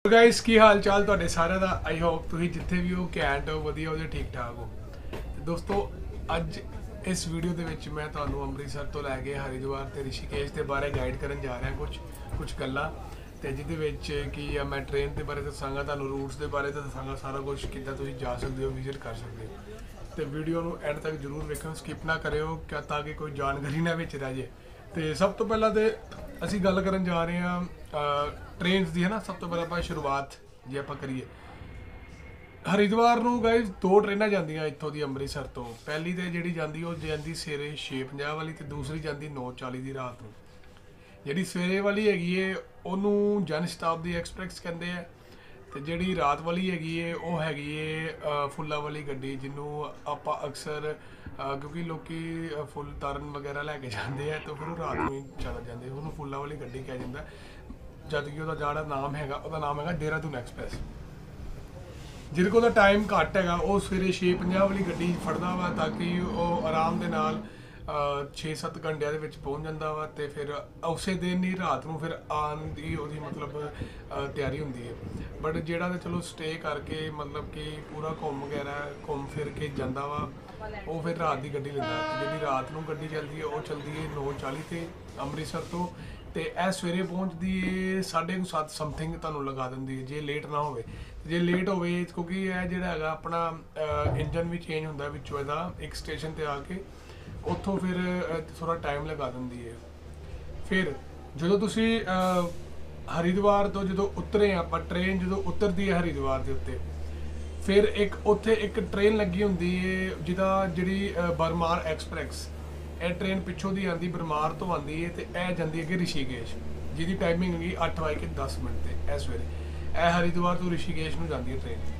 तो गाइस की हाल चाल तुहाडे सारे दा आई होप तुसीं जिथे भी हो घैंट हो वधिया हो ठीक ठाक हो। दोस्तों अज इस वीडियो दे विच मैं तुहानूं अमृतसर तो लैके हरिद्वार ते ऋषिकेश के बारे गाइड करन जा रहा कुछ गल्लां ते जिहदे विच कि मैं ट्रेन के बारे दसांगा, तुहानूं रूट्स के बारे दसांगा, सारा कुछ किद्दां तुसीं जा सकदे हो, विजिट कर सकते हो। तो वीडियो नूं एंड तक जरूर वेखो, स्किप ना करियो क्या ताकि कोई जानकारी ना विच रह जाए। तो सब तो पहला तो असीं गल करन जा रहे हैं ट्रेन की, है ना। सब तो पहले आप शुरुआत जे आप करिए हरिद्वार नूं गाइस दो ट्रेनां जांदियां इत्थों दी अमृतसर तो। पहली तो जिहड़ी जांदी ओह जांदी सवेरे 6:50 वाली ते दूसरी जांदी 9:40 दी रात नूं। जिहड़ी सवेरे वाली हैगी है ओनूं जन शताब्दी एक्सप्रैस कहंदे हैं ते जिहड़ी रात वाली हैगी है ओह हैगी है फुल्लां वाली गड्डी, जिन्हों आपां अक्सर क्योंकि लोकी फुੱਲ तारन वगैरह लैके जाते हैं तो फिर रात में ही चल जाते, उन्होंने फुल्लां वाली गड्डी कहा जाता है। जद कि वह नाम है देहरादून एक्सप्रैस। जिहदे कोल टाइम घट है वह सवेरे 6:50 वाली गड्डी फड़दा वा ताकि वह आराम दे नाल 6-7 घंटिया पहुँच जाता वा ते फिर उस दिन ही रात को फिर आन की वही मतलब तैयारी होंगी है। बट जोड़ा तो चलो स्टे करके मतलब कि पूरा घूम फिर के जाता वा वो फिर रात की गड्डी लेंदा। जी रात को गड्डी चलती है वह चलती है 9:40 से अमृतसर तो यह सवेरे पहुँचती है 7:30 समथिंग तुहानूं लगा देंदी है जे लेट ना हो। जे लेट हो क्योंकि यह जोड़ा है अपना इंजन भी चेंज होंदा विचों इहदा एक स्टेशन पर आके उत्थों फिर थोड़ा टाइम लगा देंदी है। फिर जो तुसी हरिद्वार तो जो उतरे आप ट्रेन जो उतरती है हरिद्वार के उत्ते फिर एक उत्थे एक ट्रेन लगी होंदी है जिदा जिहड़ी बरमार एक्सप्रैस। यह ट्रेन पिछों की आती बरमार तो आती है तो यह जाती है ऋषिकेश, जिसकी टाइमिंग होगी 8:10 यह सवेरे। यह हरिद्वार तो ऋषिकेश में जाती है ट्रेन।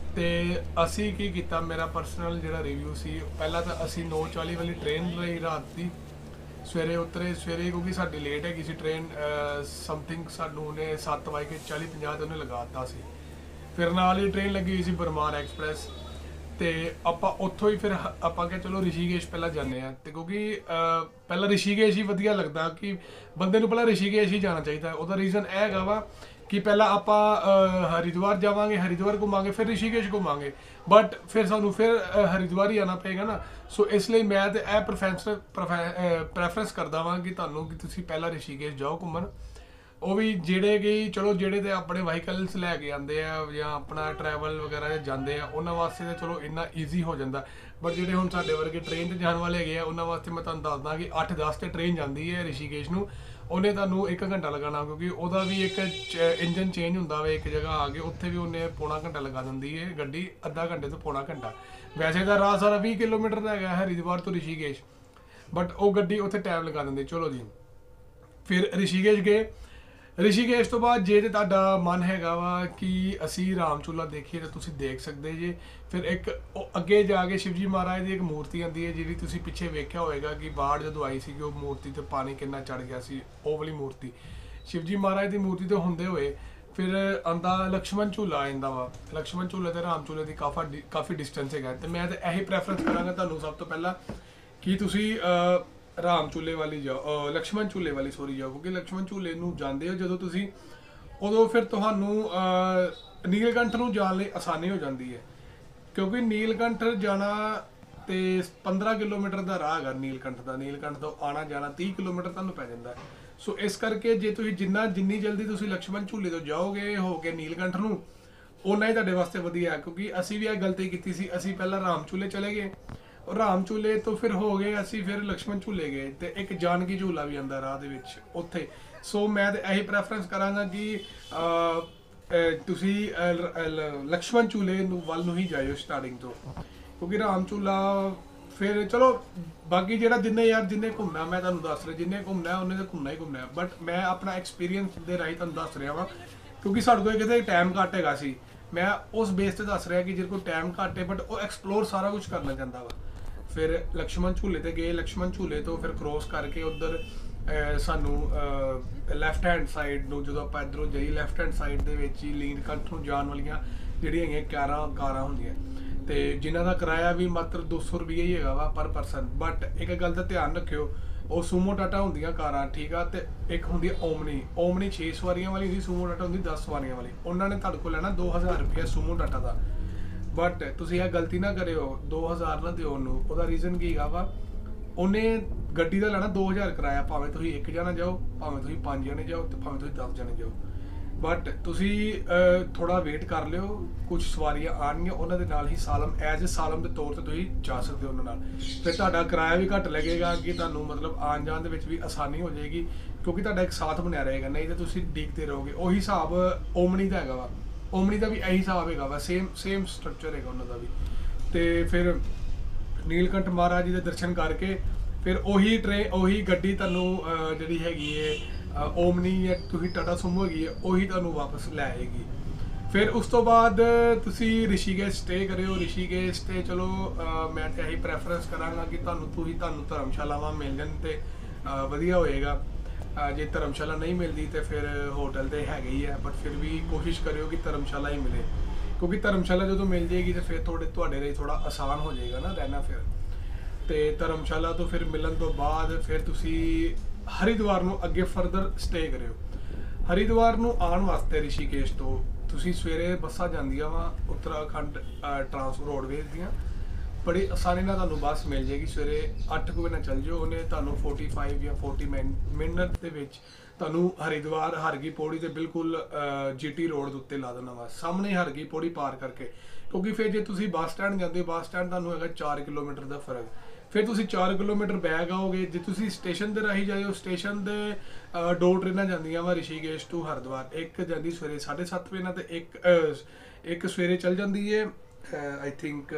तो असी की किया, मेरा परसनल जो रिव्यू सी पहला तो असी 9:40 वाली ट्रेन रही रात की सवेरे उतरे सवेरे क्योंकि साड़ी लेट है किसी ट्रेन समथिंग सानू ने 7:40-50 उन्हें लगाता सी। फिर नाल ही ट्रेन लगी हुई सी बरमार एक्सप्रैस तो आपां उत्थों ही फिर आपां क्या चलो ऋषिकेश पहला जाने तो क्योंकि पहला ऋषिकेश ही वधिया लगता कि बंदे नूं पहला ऋषिकेश ही जाना चाहिए। उसका रीज़न यह हैगा वा कि पहला आप हरिद्वार जावांगे, हरिद्वार घूमांगे, फिर ऋषिकेश घूमांगे, बट फिर सानू फिर हरिद्वार ही आना पेगा ना। सो इसलिए मैं तो यह प्रैफरेंस करता वा कि तुहानूं कि तुसीं पहला ऋषिकेश जाओ घूमन। वो भी जेड़े कि चलो जेड़े तो अपने वाहीकल्स लैके आते हैं या अपना ट्रैवल वगैरह जाते हैं उन्होंने वास्ते तो चलो इन्ना ईजी हो जाता। बट जेडे हुण साडे वर्गे ट्रेन से जाने वाले है उन्होंने वास्ते मैं तुहानूं दसदा कि 8:10 से ट्रेन जाती है ऋषिकेश नूं। उन्हें तुहानूं 1 घंटा लगाना क्योंकि वह भी एक इंजन चेंज होंदा वा एक जगह आके उत्थे भी उन्हें पौना घंटा लगा देंदी है गड्डी, अद्धा घंटे तो पौना घंटा। वैसे तो राह सारा 20 किलोमीटर का है हरिद्वार तो ऋषिकेश, बट वो गड्डी उत्थे टाइम लगा देंदी। चलो जी फिर ऋषिकेश गए। ऋषिकेश तो बाद जे तो तुहाडा मन हैगा वा कि असी राम झूला देखिए तो तुसीं देख सकते जे। फिर एक अगे जाके शिवजी महाराज की एक मूर्ति आती है जी तुसीं पिछे वेख्या होएगा कि बाढ़ जो आई सी वो मूर्ति तो पानी कितना चढ़ गया सी, वो वाली मूर्ति शिवजी महाराज की मूर्ति तो होंदे हुए फिर आंदा लक्ष्मण झूला आंदा वा। लक्ष्मण झूले तो राम झूले की काफ़ी डिस्टेंस है। तो मैं तो यही प्रैफरेंस करांगा तुहानूं सब तो पहला कि तुसीं राम झूले वाली जाओ, लक्ष्मण झूले वाली सॉरी जाओ, क्योंकि लक्ष्मण झूले नूं जांदे हो जो तुसीं उदों फिर तुहानूं नीलकंठ नूं जाण लई आसानी हो जाती है क्योंकि नीलकंठ जाना तो 15 किलोमीटर का राह है नीलकंठ तो आना जाना 30 किलोमीटर तुहानूं पै जांदा है। सो इस करके जे तुसीं जिन्नी जल्दी तुसीं लक्ष्मण झूले तो जाओगे हो के नीलकंठ नूं उन्ना ही तुहाडे वास्ते वधिया है। क्योंकि असी भी यह गलती की सी, असी पहला राम झूले चले गए और राम झूले तो फिर हो गए असी फिर लक्ष्मण झूले गए तो एक जानकी झूला भी आंदा राह दे विच उत्थे। सो मैं तो यही प्रैफरेंस करांगा कि तुसीं लक्ष्मण झूले वाल नूं ही जाइयो स्टार्टिंग तो, क्योंकि राम झूला फिर चलो बाकी जो जिन्हें घूमना मैं तुहानूं दस रहा जिन्हें घूमना है उन्हें तो घूमना ही घूमना है। बट मैं अपना एक्सपीरियंस के राही तुहानूं दस रहा वा क्योंकि साडे कोल किते टाइम घट हैगा सी। मैं उस बेस से दस रहा कि जिहदे कोल टाइम घट है बट वो एक्सप्लोर सारा कुछ करना चाहता वा। फिर लक्ष्मण झूले ते गए, लक्ष्मण झूले तो फिर क्रॉस करके उधर सानू लैफ्ट हैंड साइड नूं जो आपां इधरों जाइए लैफ्ट हैंड साइड दे विच ही नीलकंठ नूं जाण वालियां जिहड़ियां हैगियां कारां होंदियां ते जिन्हां दा किराया भी मात्र 200 रुपये ही हैगा वा पर परसन। बट एक गल दा ध्यान रखियो ਉਹ ਸੂਮੋ ਟਾਟਾ ਹੁੰਦੀਆਂ ਕਾਰਾਂ, ਠੀਕ ਆ। ਤੇ ਇੱਕ ਹੁੰਦੀ ਓਮਨੀ 6 ਸਵਾਰੀਆਂ ਵਾਲੀ ਹੁੰਦੀ, ਸੂਮੋ ਟਾਟਾ ਹੁੰਦੀ 10 ਸਵਾਰੀਆਂ ਵਾਲੀ। ਉਹਨਾਂ ਨੇ ਤੁਹਾਡੇ ਕੋਲ ਲੈਣਾ 2000 ਰੁਪਇਆ ਸੂਮੋ ਟਾਟਾ ਦਾ। ਬਟ ਤੁਸੀਂ ਇਹ ਗਲਤੀ ਨਾ ਕਰਿਓ, 2000 ਨਾ ਦਿਓ ਉਹਨੂੰ। ਉਹਦਾ ਰੀਜ਼ਨ ਕੀ ਹੈਗਾ ਵਾ, ਉਹਨੇ ਗੱਡੀ ਦਾ ਲੈਣਾ 2000 ਕਿਰਾਇਆ, ਭਾਵੇਂ ਤੁਸੀਂ 1 ਜਣਾ ਜਾਓ, ਭਾਵੇਂ ਤੁਸੀਂ 5 ਜਣੇ ਜਾਓ, ਤੇ ਭਾਵੇਂ ਤੁਸੀਂ 10 ਜਣੇ ਜਾਓ। ਬਟ ਤੁਸੀਂ ਥੋੜਾ ਵੇਟ ਕਰ ਲਿਓ, ਕੁਝ ਸਵਾਰੀਆਂ ਆਉਣਗੀਆਂ, ਉਹਨਾਂ ਦੇ ਨਾਲ ਹੀ ਸਾਲਮ ਐਜ਼ ਸਾਲਮ ਦੇ ਤੌਰ ਤੇ ਤੁਸੀਂ ਜਾ ਸਕਦੇ ਹੋ ਉਹਨਾਂ ਨਾਲ। ਫਿਰ ਤੁਹਾਡਾ ਕਿਰਾਇਆ ਵੀ ਘੱਟ ਲੱਗੇਗਾ, ਕਿ ਤੁਹਾਨੂੰ ਮਤਲਬ ਆਉਣ ਜਾਣ ਦੇ ਵਿੱਚ ਵੀ ਆਸਾਨੀ ਹੋ ਜਾਏਗੀ, ਕਿਉਂਕਿ ਤੁਹਾਡਾ ਇੱਕ ਸਾਥ ਬਣਿਆ ਰਹੇਗਾ। ਨਹੀਂ ਤਾਂ ਤੁਸੀਂ ਡੀਕਦੇ ਰਹੋਗੇ। ਉਹੀ ਹਿਸਾਬ ਓਮਨੀ ਦਾ ਹੈਗਾ ਵਾ, ਓਮਨੀ ਦਾ ਵੀ ਇਹੀ ਹਿਸਾਬ ਹੈਗਾ ਵਾ, ਸੇਮ ਸਟਰਕਚਰ ਹੈਗਾ ਉਹਨਾਂ ਦਾ ਵੀ। ਤੇ ਫਿਰ ਨੀਲਕੰਠ ਮਹਾਰਾਜ ਜੀ ਦੇ ਦਰਸ਼ਨ ਕਰਕੇ ਫਿਰ ਉਹੀ ਗੱਡੀ ਤੁਹਾਨੂੰ ਜਿਹੜੀ ਹੈਗੀ ਹੈ ਓਮਨੀ ਜਾਂ ਤੁਸੀਂ ਟਾਟਾ ਸੁਮੋ ਹੈਗੀ ਹੈ, ਉਹੀ ਤੁਹਾਨੂੰ ਵਾਪਸ ਲੈ ਆਏਗੀ। ਫਿਰ ਉਸ ਤੋਂ ਬਾਅਦ ਤੁਸੀਂ ਰਿਸ਼ੀਕੇਸ਼ ਸਟੇ ਕਰਿਓ। ਰਿਸ਼ੀਕੇਸ਼ ਤੇ ਚਲੋ ਮੈਂ ਤਾਂ ਇਹੀ ਪ੍ਰੈਫਰੈਂਸ ਕਰਾਂਗਾ ਕਿ ਤੁਹਾਨੂੰ ਧਰਮਸ਼ਾਲਾਵਾਂ ਮਿਲ ਜਾਣ ਤੇ ਵਧੀਆ ਹੋਏਗਾ। ਜੇ ਧਰਮਸ਼ਾਲਾ ਨਹੀਂ ਮਿਲਦੀ ਤੇ ਫਿਰ ਹੋਟਲ ਤੇ ਹੈਗੇ ਹੀ ਹੈ, ਬਟ ਫਿਰ ਵੀ ਕੋਸ਼ਿਸ਼ ਕਰਿਓ ਕਿ ਧਰਮਸ਼ਾਲਾ ਹੀ ਮਿਲੇ, ਕਿਉਂਕਿ ਧਰਮਸ਼ਾਲਾ ਜਦੋਂ ਮਿਲ ਜਾਏਗੀ ਤੇ ਫਿਰ ਤੁਹਾਡੇ ਲਈ ਥੋੜਾ ਆਸਾਨ ਹੋ ਜਾਏਗਾ ਨਾ ਰਹਿਣਾ। ਫਿਰ ਤੇ ਧਰਮਸ਼ਾਲਾ ਤੋਂ ਫਿਰ ਮਿਲਣ ਤੋਂ ਬਾਅਦ ਫਿਰ ਤੁਸੀਂ ਹਰਿਦੁਆਰ ਨੂੰ ਅੱਗੇ ਫਰਦਰ ਸਟੇ ਕਰਿਓ। ਹਰਿਦੁਆਰ ਨੂੰ ਆਉਣ ਵਾਸਤੇ ਰਿਸ਼ੀਕੇਸ਼ ਤੋਂ ਤੁਸੀਂ ਸਵੇਰੇ ਬੱਸਾਂ ਜਾਂਦੀਆਂ ਵਾ ਉੱਤਰਾਖੰਡ ਰੋਡਵੇਜ਼ ਦੀਆਂ, ਬੜੀ ਆਸਾਨੀ ਨਾਲ ਤੁਹਾਨੂੰ ਬੱਸ ਮਿਲ ਜਾਏਗੀ। ਸਵੇਰੇ 8 ਵਜੇ ਨਾਲ ਚੱਲ ਜਾਓ, ਉਹਨੇ ਤੁਹਾਨੂੰ 45 ਜਾਂ 40 ਮਿੰਟ ਦੇ ਵਿੱਚ ਤੁਹਾਨੂੰ ਹਰਿਦੁਆਰ ਹਰਕੀ ਪੌੜੀ ਤੇ ਬਿਲਕੁਲ GT ਰੋਡ ਦੇ ਉੱਤੇ ਲਾ ਦੇਣਾ ਵਾ, ਸਾਹਮਣੇ ਹਰਕੀ ਪੌੜੀ ਪਾਰ ਕਰਕੇ। ਕਿਉਂਕਿ ਫਿਰ ਜੇ ਤੁਸੀਂ ਬੱਸ ਸਟੈਂਡ ਜਾਂਦੇ ਹੋ, ਬੱਸ ਸਟੈਂਡ ਤੁਹਾਨੂੰ ਹੈਗਾ 4 ਕਿਲੋਮੀਟਰ ਦਾ ਫਰਕ, ਫਿਰ ਤੁਸੀਂ 4 ਕਿਲੋਮੀਟਰ ਬੈਕ ਆਓਗੇ। ਜੇ ਤੁਸੀਂ ਸਟੇਸ਼ਨ ਤੇ ਰਾਹੀਂ ਜਾਇਓ, ਸਟੇਸ਼ਨ ਦੇ 2 ਟ੍ਰੇਨਾਂ ਜਾਂਦੀਆਂ ਵਾ ਰਿਸ਼ੀਕੇਸ਼ ਟੂ ਹਰਿਦੁਆਰ। ਇੱਕ ਜਾਂਦੀ ਸਵੇਰੇ 7:30 ਵਜੇ ਨਾਲ, ਤੇ ਇੱਕ ਸਵੇਰੇ ਚੱਲ ਜਾਂਦੀ ਹੈ ਆਈ ਥਿੰਕ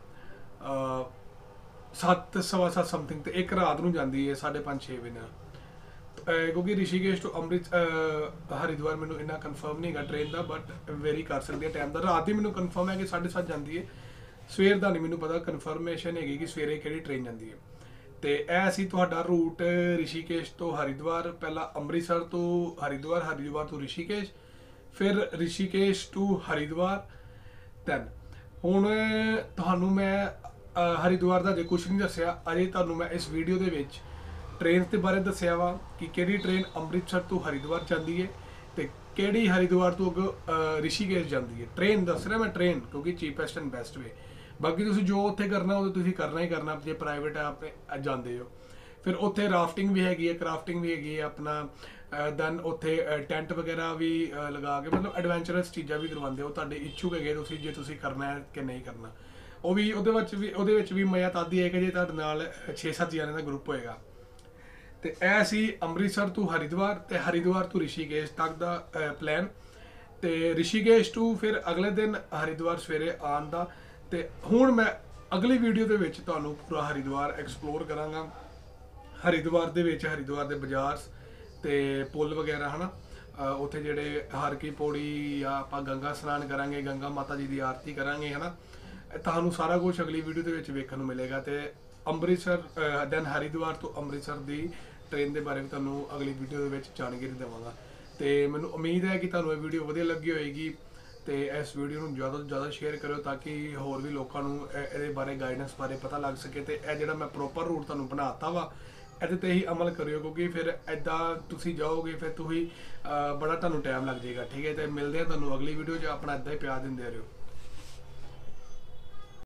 7 ਸਵਾ 7 ਸਮਥਿੰਗ, ਤੇ ਇੱਕ ਰਾਤ ਨੂੰ ਜਾਂਦੀ ਹੈ 5:30-6 ਵਜੇ ਨਾਲ। ਕਿਉਂਕਿ ਰਿਸ਼ੀਕੇਸ਼ ਤੋਂ ਹਰਿਦੁਆਰ ਮੈਨੂੰ ਇੰਨਾ ਕਨਫਰਮ ਨਹੀਂ ਹੈਗਾ ਟ੍ਰੇਨ ਦਾ, ਬਟ ਵੇਰੀ ਕਰ ਸਕਦੇ ਆ ਟਾਈਮ ਦਾ। ਰਾਤ ਦੀ ਮੈਨੂੰ ਕਨਫਰਮ ਹੈ ਕਿ 7:30 ਜਾਂਦੀ ਹੈ, ਸਵੇਰ ਦਾ ਨਹੀਂ ਮੈਨੂੰ ਪਤਾ ਕਨਫਰਮੇਸ਼ਨ ਹੈਗੀ ਕਿ ਸਵੇਰੇ ਕਿਹੜੀ ਟ੍ਰੇਨ ਜਾਂਦੀ ਹੈ। ਤੇ ਇਹ ਸੀ ਤੁਹਾਡਾ ਰੂਟ ਰਿਸ਼ੀਕੇਸ਼ ਤੋਂ ਹਰਿਦੁਆਰ। ਪਹਿਲਾਂ ਅੰਮ੍ਰਿਤਸਰ ਤੋਂ ਹਰਿਦੁਆਰ, ਹਰਿਦੁਆਰ ਤੋਂ ਰਿਸ਼ੀਕੇਸ਼, ਫਿਰ ਰਿਸ਼ੀਕੇਸ਼ ਟੂ ਹਰਿਦੁਆਰ। ਦੈਨ ਹੁਣ ਤੁਹਾਨੂੰ ਮੈਂ ਹਰਿਦੁਆਰ ਦਾ ਜੇ ਕੁਛ ਨਹੀਂ ਦੱਸਿਆ ਅਜੇ, ਤੁਹਾਨੂੰ ਮੈਂ ਇਸ ਵੀਡੀਓ ਦੇ ਵਿੱਚ ਟ੍ਰੇਨ ਦੇ ਬਾਰੇ ਦੱਸਿਆ ਵਾ ਕਿ ਕਿਹੜੀ ਟ੍ਰੇਨ ਅੰਮ੍ਰਿਤਸਰ ਤੋਂ ਹਰਿਦੁਆਰ ਜਾਂਦੀ ਹੈ ਤੇ ਕਿਹੜੀ ਹਰਿਦੁਆਰ ਤੋਂ ਅੱਗੇ ਰਿਸ਼ੀਕੇਸ਼ ਜਾਂਦੀ ਹੈ। ਟ੍ਰੇਨ ਦੱਸ ਰਿਹਾ ਮੈਂ, ਟ੍ਰੇਨ, ਕਿਉਂਕਿ ਚੀਪੈਸਟ ਐਂਡ ਬੈਸਟ ਵੇ। ਬਾਕੀ ਤੁਸੀਂ ਜੋ ਉੱਥੇ ਕਰਨਾ ਉਹ ਤੁਸੀਂ ਕਰਨਾ ਹੀ ਕਰਨਾ, ਜੇ ਪ੍ਰਾਈਵੇਟ ਆਪਣੇ ਜਾਂਦੇ ਹੋ। ਫਿਰ ਉੱਥੇ ਰਾਫਟਿੰਗ ਵੀ ਹੈਗੀ ਹੈ, ਕਰਾਫਟਿੰਗ ਵੀ ਹੈਗੀ ਹੈ ਆਪਣਾ। ਦੈਨ ਉੱਥੇ ਟੈਂਟ ਵਗੈਰਾ ਵੀ ਲਗਾ ਕੇ ਮਤਲਬ ਐਡਵੈਂਚਰਸ ਚੀਜ਼ਾਂ ਵੀ ਕਰਵਾਉਂਦੇ ਹੋ। ਤੁਹਾਡੇ ਇੱਛੁਕ ਹੈਗੇ ਤੁਸੀਂ, ਜੇ ਤੁਸੀਂ ਕਰਨਾ ਹੈ ਕਿ ਨਹੀਂ ਕਰਨਾ। ਉਹ ਵੀ ਉਹਦੇ ਵਿੱਚ ਵੀ ਮਜ਼ਾ ਤਦ ਹੀ ਹੈ ਕਿ ਜੇ ਤੁਹਾਡੇ ਨਾਲ 6-7 ਜਣਿਆਂ ਦਾ ਗਰੁੱਪ ਹੋਏਗਾ। ਤੇ ਇਹ ਸੀ ਅੰਮ੍ਰਿਤਸਰ ਤੋਂ ਹਰਿਦੁਆਰ ਤੇ ਹਰਿਦੁਆਰ ਤੋਂ ਰਿਸ਼ੀਕੇਸ਼ ਤੱਕ ਦਾ ਪਲਾਨ। ਤੇ ਰਿਸ਼ੀਕੇਸ਼ ਤੋਂ ਫਿਰ ਅਗਲੇ ਦਿਨ ਹਰਿਦੁਆਰ ਸਵੇਰੇ ਆਉਣ ਦਾ। ਤੇ ਹੁਣ ਮੈਂ ਅਗਲੀ ਵੀਡੀਓ ਦੇ ਵਿੱਚ ਤੁਹਾਨੂੰ ਪੂਰਾ ਹਰਿਦੁਆਰ ਐਕਸਪਲੋਰ ਕਰਾਂਗਾ। ਹਰਿਦੁਆਰ ਦੇ ਵਿੱਚ ਹਰਿਦੁਆਰ ਦੇ ਬਾਜ਼ਾਰ ਤੇ ਪੁੱਲ ਵਗੈਰਾ ਹਨਾ, ਉੱਥੇ ਜਿਹੜੇ ਹਰਕੀ ਪੌੜੀ ਆ, ਆਪਾਂ ਗੰਗਾ ਇਸ਼ਨਾਨ ਕਰਾਂਗੇ, ਗੰਗਾ ਮਾਤਾ ਜੀ ਦੀ ਆਰਤੀ ਕਰਾਂਗੇ ਹਨਾ। ਤੁਹਾਨੂੰ ਸਾਰਾ ਕੁਝ ਅਗਲੀ ਵੀਡੀਓ ਦੇ ਵਿੱਚ ਵੇਖਣ ਨੂੰ ਮਿਲੇਗਾ। ਤੇ ਅੰਮ੍ਰਿਤਸਰ ਦੈਨ ਹਰਿਦੁਆਰ ਤੋਂ ਅੰਮ੍ਰਿਤਸਰ ਦੀ ਟ੍ਰੇਨ ਦੇ ਬਾਰੇ ਵੀ ਤੁਹਾਨੂੰ ਅਗਲੀ ਵੀਡੀਓ ਦੇ ਵਿੱਚ ਜਾਣਕਾਰੀ ਦੇਵਾਂਗਾ। ਤੇ ਮੈਨੂੰ ਉਮੀਦ ਹੈ ਕਿ ਤੁਹਾਨੂੰ ਇਹ ਵੀਡੀਓ ਵਧੀਆ ਲੱਗੀ ਹੋਏਗੀ, ਤੇ ਇਸ ਵੀਡੀਓ ਨੂੰ ਜ਼ਿਆਦਾ ਤੋਂ ਜ਼ਿਆਦਾ ਸ਼ੇਅਰ ਕਰਿਓ ਤਾਂ ਕਿ ਹੋਰ ਵੀ ਲੋਕਾਂ ਨੂੰ ਇਹਦੇ ਬਾਰੇ ਗਾਈਡੈਂਸ ਬਾਰੇ ਪਤਾ ਲੱਗ ਸਕੇ। ਤੇ ਇਹ ਜਿਹੜਾ ਮੈਂ ਪ੍ਰੋਪਰ ਰੂਟ ਤੁਹਾਨੂੰ ਬਣਾਤਾ ਵਾ, ਇਹਦੇ ਤੇ ਹੀ ਅਮਲ ਕਰਿਓ, ਕਿਉਂਕਿ ਫਿਰ ਇੱਦਾਂ ਤੁਸੀਂ ਜਾਓਗੇ ਫਿਰ ਤੁਸੀਂ ਬੜਾ ਤੁਹਾਨੂੰ ਟਾਈਮ ਲੱਗ ਜਾਏਗਾ। ਠੀਕ ਹੈ, ਤੇ ਮਿਲਦੇ ਆ ਤੁਹਾਨੂੰ ਅਗਲੀ ਵੀਡੀਓ 'ਚ। ਆਪਣਾ ਇੱਦਾਂ ਹੀ ਪਿਆਰ ਦਿੰਦੇ ਰਹੋ।